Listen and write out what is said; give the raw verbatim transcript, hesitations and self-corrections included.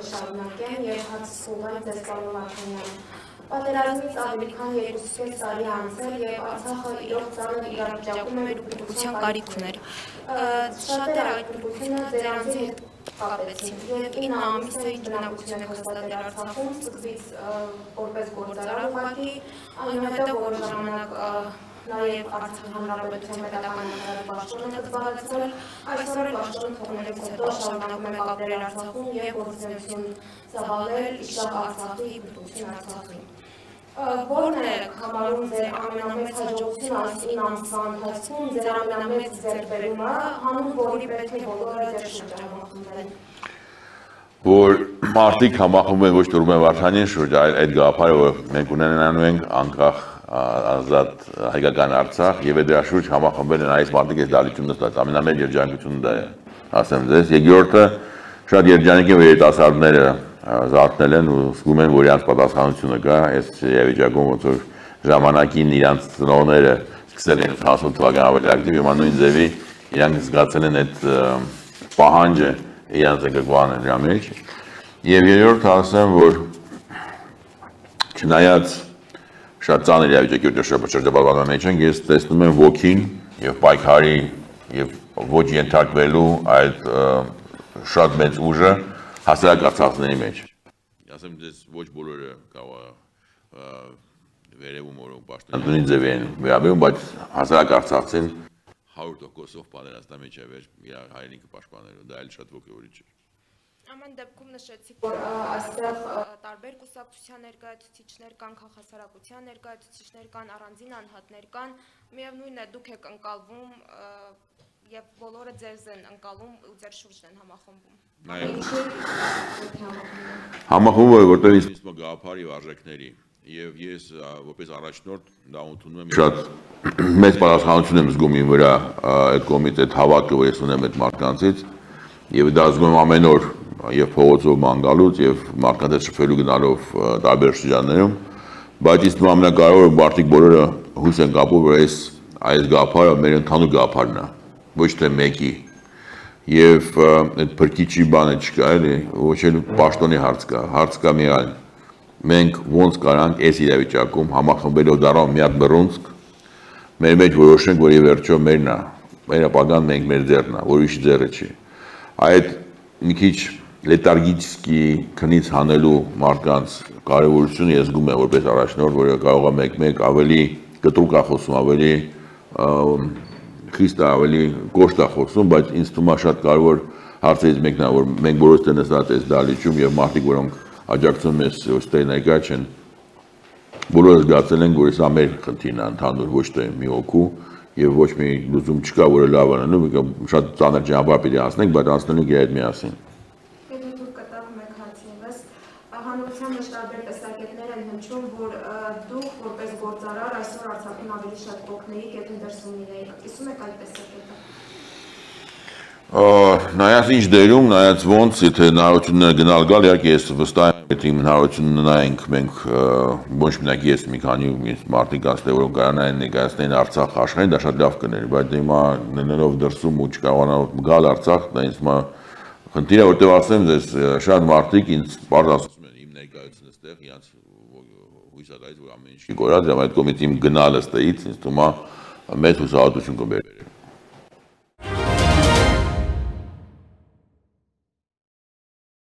կշարունակեմ եւ հացս ուղղեմ ձեզ պարոն Վարդանյան։ Պատերազմից ավելի քան երկուսուկես տարի անցել եւ Արցախը իրոք ծանր իրավիճակում էր ու փոփոխության կարիք ուներ։ Շատերը այդ փոփոխությունը ձեր անձի հետ կապեցին եւ ինը ամիս է ինչ բնակություն եք հաստատել Արցախում, սկզբից որպես գործարար ուղղակի, այնուհետեւ որոշ ժամանակ նաև Արցախի Հանրապետության պետական նախարարի պաշտոն եք զբաղեցրել, այսօր էլ պաշտոն թողնելուց հետո շարունակում եք ապրել Արցախում եւ գործունեություն ծավալել Իշխող Արցախի, Բռնություն Արցախի։ Որն է համարում ձեր ամենամեծ հաջողությունը այս ինը ամսվա ընթացքում, ձեր ամենամեծ ձեռքբերումը, հանուն որի պետք է բոլորը ձեր շուրջը համախմբվեն։ Որ մարդիկ համախմբում են ոչ թե Ռուբեն Վարդանյանի շուրջ, այլ այդ գաղափարը, որ մենք ունենալու ենք անկախ ազատ հայկական Արցախ եւ դրա շուրջ համախմբել են այս մարդիկ այս դալիճում նստած ամենամեծ երջանկությունը դա է ասեմ ձեզ երկրորդը շատ երջանիկ են որ երիտասարդները զարթնել են ու զգում են որ իրանց պատասխանությունը կա այս իրավիճակում ոնց որ ժամանակին իրանց ծնողները սկսել են տասնութ թվականին ավելի ակտիվ եւ նույն ձևի իրանք զգացել են այդ պահանջը իրանց եկողան դրա մեջ եւ երրորդը ասեմ որ չնայած շատ ծանր իրավիճակի ու շրջապատման մեջ են, ես տեսնում եմ ոգին եւ պայքարի եւ ոչ ենթարկվելու այդ շատ մեծ ուժը հասարակ արցախցիների մեջ։ Ասեմ դες ոչ բոլորը կարող վերևում որոնք պաշտոնյաների ձև են վերաբերում, բայց հասարակ արցախցին հարյուր տոկոսով պատերազմի մեջ է վեր իր հայրենիքը պաշտպանելու, դա էլ շատ ոգևորիչ է։ Ամեն դեպքում նշեցիք, որ այստեղ տարբեր կուսակցության ներկայացուցիչներ կան, քաղաքասարակության ներկայացուցիչներ կան, առանձին անհատներ կան, միևնույն է դուք եք ընկալվում եւ բոլորը ձեզ են ընկալում ու ձեր շուրջն են համախմբում։ Համախմբում է որտեղ ինձ գաղափարի ու արժեքների եւ ես որպես առաջնորդ դա ընդունում եմ շատ մեծ պատասխանատվություն եմ զգում իմ վրա այդ կողմից այդ հավատքը որ ես ունեմ այդ մարդկանցից եւ դա զգում եմ ամեն օր եւ փողոցով ման գալուց եւ մարդկանց հետ շփվելու գնալով տարբեր շրջաններում, բայց ինձ թվում ամենակարևորը մարդիկ բոլորը հույս են կապում, որ այս այս գաղափարը մեր ընդհանուր գաղափարն է, ոչ թե մեկի։ Եվ այդ փրկիչի բանը չկա, էլի, ոչ էլ պաշտոնի հարց կա, հարց կա մի այլ։ Մենք ոնց կարանք այս իրավիճակում համախմբելով դառնալ մի հատ բռունցք, մեր մեջ որոշենք, որ ի վերջո մերն է, մեր ապագան մենք մեր ձեռն է, որ ուրիշի ձեռը չի։ Այդ մի քիչ լետարգիչի քնից հանելու մարդկանց կարևորությունը ես զգում եմ որպես առաջնորդ, որը կարող է մեկ-մեկ ավելի կտրուկ է խոսում, ավելի խիստ է, ավելի կոշտ է խոսում, բայց ինձ թվում է շատ կարևոր հարցերից մեկն է, որ մենք բոլորս նստած այս դահլիճում եւ մարդիկ, որոնք աջակցում են ստե ներկա չեն, բոլորը զգացել են, որ սա մեր խնդիրն է ընդհանուր, ոչ թե մի օգու եւ ոչ մի լուծում չկա, որը լավ անելու, շատ ծանր ճանապարհ պիտի անցնենք, բայց անցնելու ենք այդ միասին։ Հանրության մեջ տարբեր տեսակետներ են հնչում, որ դուք որպես գործարար այսօր Արցախին ավելի շատ կօգնեիք, եթե դրսում լինեիք։ Կիսում եք այդ տեսակետը։ Նայած ինչ դերում, նայած ոնց, եթե հնարավորությունները գնալ գալ, իհարկե ես վստահ եմ, եթե հնարավորություն ունենայինք մենք ոչ մենակ ես մի քանի մարդիկ ասել, որոնք կարողանային ներկայացնել Արցախ աշխարհին, դա շատ լավ կներ, բայց հիմա լինելով դրսում ու չկարողանալով գալ Արցախ, դա ինձ հիմա խնդիր է, որտեղ ասեմ ձեզ, շատ մարդիկ ինձ բարձ ասում են իմ ներկայությունը ստեղ, իրանց հույս է տալիս, որ ամեն ինչ կորած, եւ այդ կողմից իմ գնալը ստեից ինձ թվում է մեծ հուսահատություն կբերի։